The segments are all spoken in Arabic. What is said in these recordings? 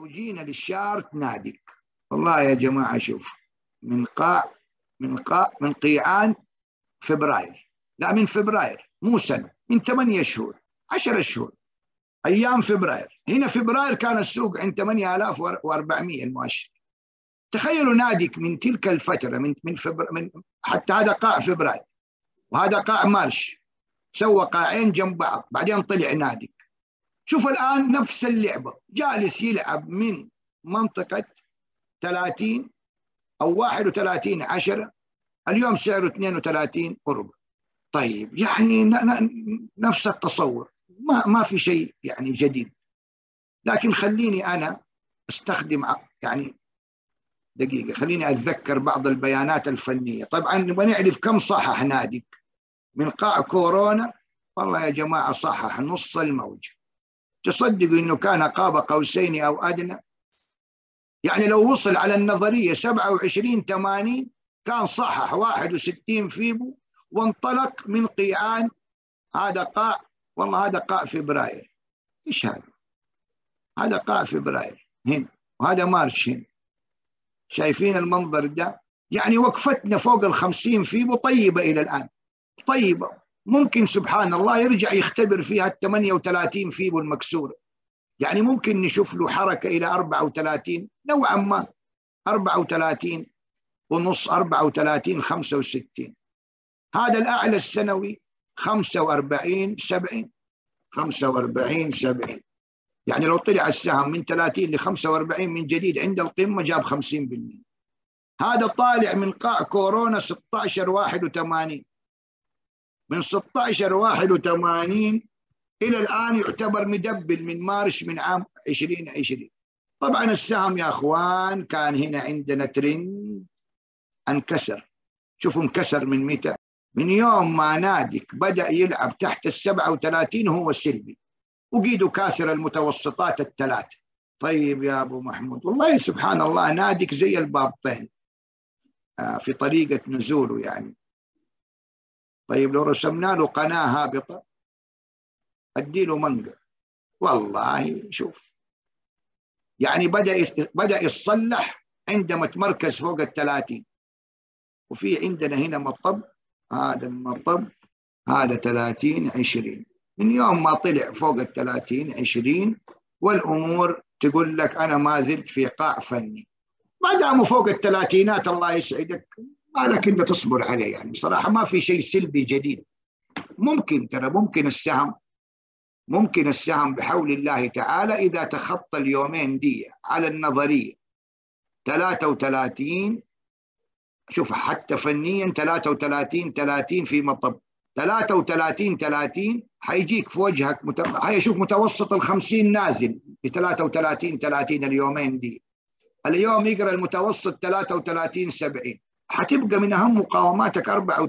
وجينا للشارت نادك. والله يا جماعة شوف، من قيعان فبراير، لا من فبراير مو سنة، من 8 شهور 10 شهور أيام فبراير. هنا فبراير كان السوق عند 8400 المؤشر. تخيلوا نادك من تلك الفترة من حتى هذا قاع فبراير وهذا قاع مارش، سوى قاعين جنب بعض بعدين طلع نادك. شوف الآن نفس اللعبة، جالس يلعب من منطقة 30 أو 31/10، اليوم سعره 32 قرب. طيب يعني نفس التصور، ما في شيء يعني جديد. لكن خليني أنا أستخدم يعني دقيقة، خليني أتذكر بعض البيانات الفنية. طبعا نبغى نعرف كم صحح نادك من قاع كورونا. والله يا جماعة صحح نص الموج. تصدقوا إنه كان قاب قوسين أو أدنى؟ يعني لو وصل على النظرية 27/80 كان صحح 61 فيبو وانطلق من قيعان. هذا قاع، والله هذا قاع فبراير. إيش هذا؟ هذا قاع فبراير هنا وهذا مارش هنا. شايفين المنظر ده؟ يعني وقفتنا فوق 50 فيبو طيبة إلى الآن، طيبة. ممكن سبحان الله يرجع يختبر فيها 38 فيبو المكسورة. يعني ممكن نشوف له حركة إلى 34 نوعا ما، 34 ونص، 34 65. هذا الأعلى السنوي 45/70، 45/70. يعني لو طلع السهم من 30 ل 45 من جديد عند القمة جاب 50%. هذا طالع من قاع كورونا 16/81، من 16/81 إلى الآن يعتبر مدبل من مارس من عام 2020. طبعا السهم يا أخوان كان هنا عندنا ترند، انكسر. شوفوا انكسر من متى؟ من يوم ما نادك بدأ يلعب تحت 37 هو سلبي، وقيده كاسر المتوسطات الثلاثة. طيب يا أبو محمود، والله سبحان الله نادك زي البابطين في طريقة نزوله يعني. طيب لو رسمنا له قناة هابطة أديله منقى. والله شوف، يعني بدأ يتصلح عندما تمركز فوق 30. وفي عندنا هنا مطب، هذا المطب هذا 30/20. من يوم ما طلع فوق 30/20 والأمور تقول لك أنا ما زلت في قاع فني. ما داموا فوق الثلاثينات الله يسعدك، ما لك إلا تصبر عليه. يعني صراحة ما في شيء سلبي جديد. ممكن ترى ممكن السهم بحول الله تعالى إذا تخطى اليومين دي على النظرية 33. شوف حتى فنيا 33/30 في مطب 33/30 حيجيك في وجهك حيشوف متوسط 50 نازل ب 33/30 اليومين دي. اليوم يقرأ المتوسط 33/70، حتبقى من أهم مقاوماتك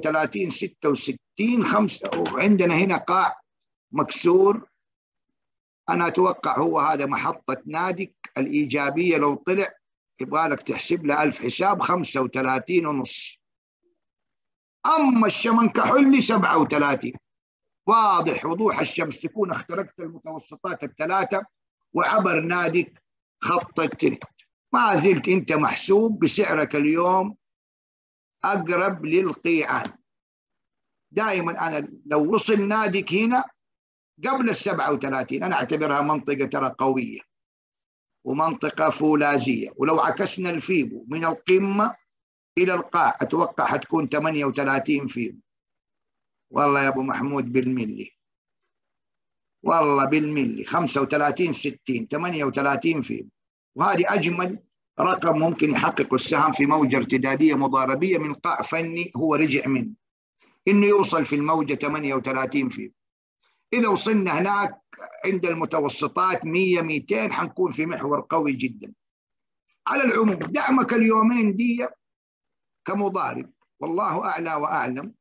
34/66 5. وعندنا هنا قاع مكسور. أنا أتوقع هو هذا محطة نادك الإيجابية. لو طلع يبغى لك تحسب له 1000 حساب، 35.5. أما الشمن كحلي 37. واضح وضوح الشمس، تكون اخترقت المتوسطات الثلاثة وعبر نادك خط الترند. ما زلت أنت محسوب بسعرك اليوم أقرب للقيعان. دائما أنا لو وصل نادك هنا قبل 37 أنا أعتبرها منطقة ترى قوية ومنطقة فولاذية. ولو عكسنا الفيبو من القمة إلى القاع أتوقع حتكون 38 فيبو. والله يا أبو محمود بالملي، والله بالملي 35/60 38 فيبو. وهذه أجمل رقم ممكن يحقق السهم في موجة ارتدادية مضاربية من قاع فني هو رجع منه، إنه يوصل في الموجة 38 فيبو. إذا وصلنا هناك عند المتوسطات 100-200 حنكون في محور قوي جدا. على العموم دعمك اليومين دي كمضارب والله أعلى وأعلم.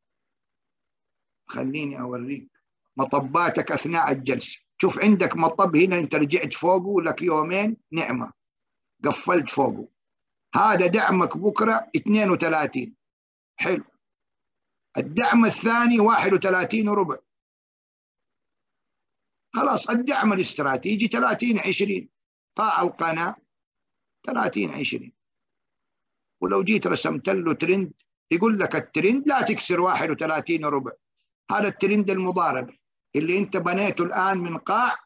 خليني أوريك مطباتك أثناء الجلسة. شوف عندك مطب هنا أنت رجعت فوقه لك يومين نعمة، قفلت فوقه. هذا دعمك بكرة 32. حلو. الدعم الثاني 31.25. خلاص الدعم الاستراتيجي 30/20. قاع القناة 30-20. ولو جيت رسمت له ترند يقول لك الترند لا تكسر 31 وربع. هذا الترند المضارب اللي انت بنيته الآن من قاع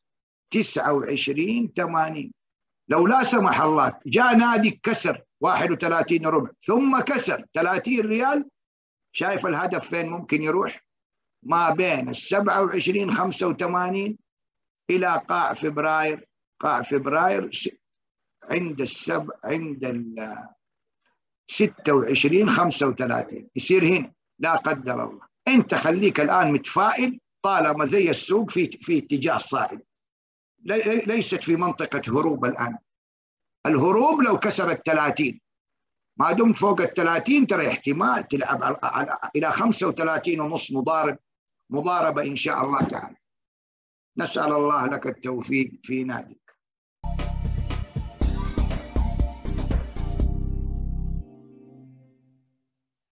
29-80. لو لا سمح الله جاء نادي كسر 31 وربع ثم كسر 30 ريال، شايف الهدف فين ممكن يروح؟ ما بين 27-85 إلى قاع فبراير. قاع فبراير عند 26-35 يصير هنا. لا قدر الله، أنت خليك الآن متفائل طالما زي السوق في اتجاه صاعد، ليست في منطقة هروب الآن. الهروب لو كسرت 30، ما دمت فوق 30 ترى احتمال تلعب إلى 35.5 مضاربة إن شاء الله تعالى. نسأل الله لك التوفيق في ناديك.